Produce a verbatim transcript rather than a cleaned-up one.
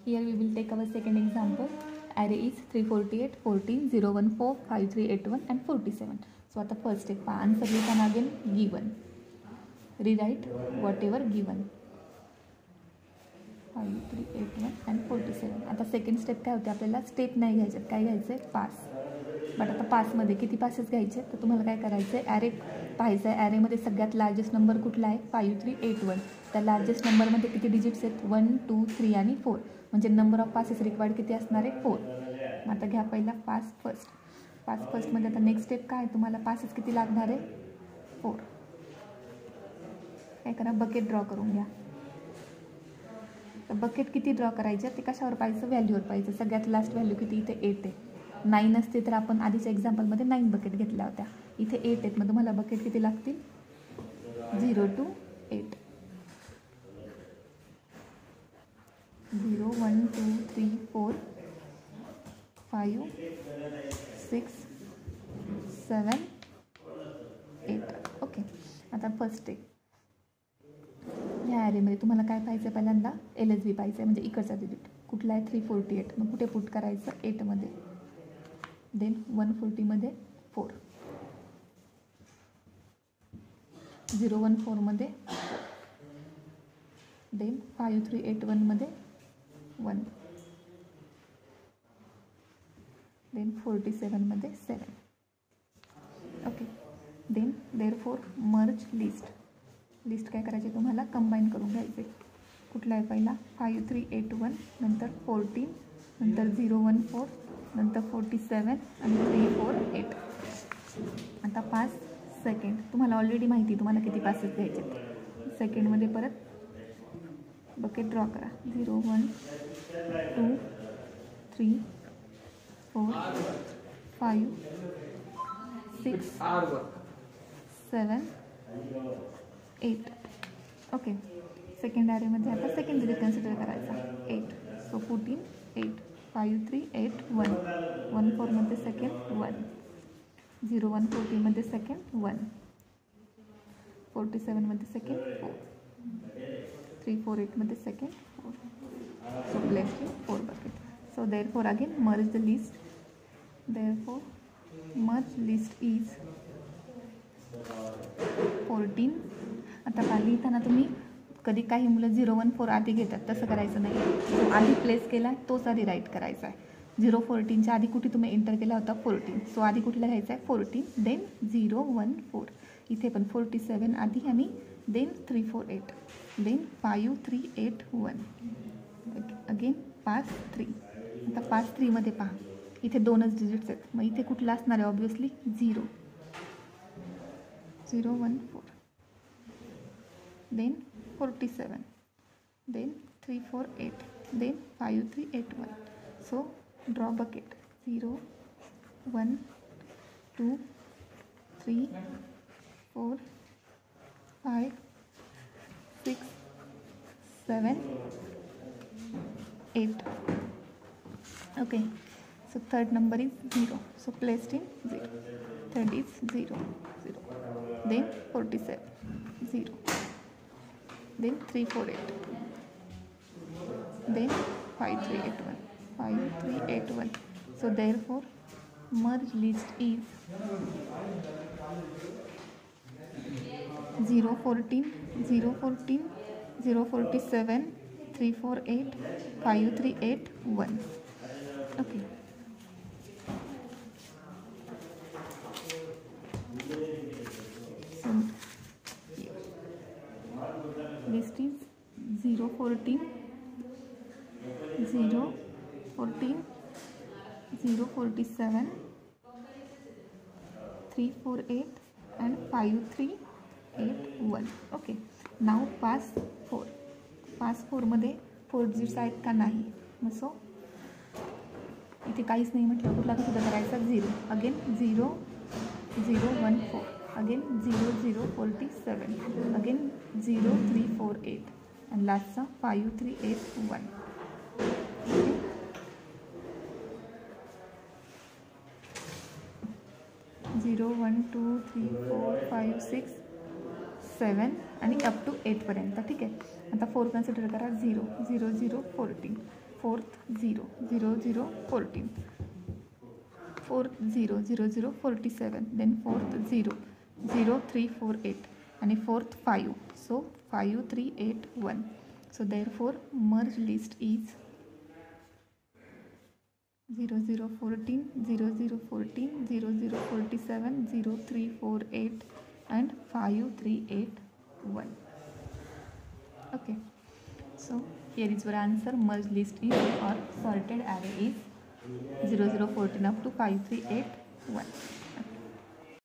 Here we will take our second example. Array is three forty-eight, fourteen, zero one four, five three eight one and forty-seven. So at the first step, answer written again given. Rewrite whatever given. five three eight one and forty-seven. आता second step काय होते, आपल्याला step नाही घ्यायचे, काय घ्यायचं आहे pass. But आता पासमध्ये किती पासेस घ्यायचे, तर तुम्हाला काय करायचं आहे, ॲरे पाहायचं आहे. ॲरेमध्ये सगळ्यात लार्जेस्ट नंबर कुठला आहे, फाईव्ह थ्री एट वन. त्या लार्जेस्ट नंबरमध्ये किती डिजिट्स आहेत, वन टू थ्री आणि फोर. म्हणजे नंबर ऑफ पासेस रिक्वायर्ड किती असणार आहे, फोर. आता घ्या पहिला पास फर्स्ट. पास फर्स्टमध्ये आता नेक्स्ट स्टेप काय आहे, तुम्हाला पासेस किती लागणार आहे, फोर. काय करा, बकेट ड्रॉ करून घ्या. तर बकेट किती ड्रॉ करायचं ते कशावर पाहायचं, व्हॅल्यूवर पाहायचं. सगळ्यात लास्ट व्हॅल्यू किती, इथे एट आहे. नाईन असते तर आपण आधीच्या एक्झाम्पलमध्ये नाईन बकेट घेतल्या होत्या. इथे एट आहेत, मग तुम्हाला बकेट किती लागतील, zero two eight. Zero one two three four five six seven eight. Okay. आता फर्स्ट स्टेप, ह्या ॲरेमध्ये तुम्हाला काय पाहिजे, पहिल्यांदा एल एस बी पाहिजे, म्हणजे इकडचा डिजिट कुठला आहे, थ्री फोर्टी एट. मग कुठे पुट करायचं, एटमध्ये. देन वन फोर्टीमध्ये फोर, झिरो वन फोरमध्ये four, then five three eight वनमध्ये वन, देन फोर्टी सेवनमध्ये seven. Okay. Then therefore merge list. List काय करायची, तुम्हाला कंबाईन करून घ्यायचे. कुठला आहे पहिला, फाईव्ह थ्री एट वन, नंतर फोर्टीन, नंतर झिरो वन फोर, नंतर फोर्टी सेवन आणि थ्री फोर एट. आता पास सेकंड, तुम्हाला ऑलरेडी माहिती तुम्हाला किती पासेस घ्यायचे. सेकंडमध्ये परत बकेट ड्रॉ करा. Zero one two three four five six seven eight. Okay. Second ॲरेमध्ये आता सेकंड डिजिट कन्सिडर करायचा, eight. So fourteen eight, five three eight one, one फोरमध्ये सेकंड वन, झिरो वन फोर्टीमध्ये सेकंड वन, फोर्टी सेवनमध्ये second four, three four एटमध्ये second four. So place in four bucket. So therefore again merge the list. Therefore merge list is fourteen. आता खाली लिहिताना तुम्ही कधी काही मुलं झिरो वन फोर आधी घेतात, तसं करायचं नाही. जो आधी प्लेस केला तोच आधी राईट करायचा आहे. झिरो फोर्टीनच्या आधी कुठे तुम्ही एंटर केला होता, फोर्टीन. सो आधी कुठला घ्यायचा आहे, fourteen, then zero one four. इथे पण फोर्टी सेवन आधी आणि then three four eight, then five three eight one. Again pass three. आता पास थ्रीमध्ये पहा, इथे दोनच डिजिट्स आहेत, मग इथे कुठला असणार आहे, obviously zero. Zero one four, then forty seven, then three four eight, then five three eight one. So draw bucket. Zero one two three four five six seven eight. Okay. So third number is zero. So placed in zero. Third is zero zero, then forty seven zero, then three four eight, then five three eight one, five three eight one. So therefore merge list is zero fourteen, zero fourteen, zero forty seven, three four eight, five three eight one. Okay. So list is zero fourteen, zero fourteen, zero forty seven, three four eight and five three eight one. Okay. Now pass four. Pass फोरमध्ये four digits आहेत का नाही, मग so इथे काहीच नाही म्हटलं, कुठला सुद्धा करायचा, zero. Again zero zero one four, again zero zero forty seven, again zero three four eight आणि लास्टचा five three eight one. Zero one two three four five six seven आणि अप टू एटपर्यंत. ठीक आहे. आता फोर कन्सिडर करा, zero zero zero fourteen, fourth zero, zero zero fourteen, fourth zero, zero zero forty-seven, then fourth zero, zero three four eight, and fourth five, so five three eight one. So therefore merge list is zero zero fourteen, zero zero fourteen, zero zero forty-seven, zero three four eight, and five three eight one. Okay, so here is your answer. Merge list is or sorted array is zero zero fourteen up to five three eight one.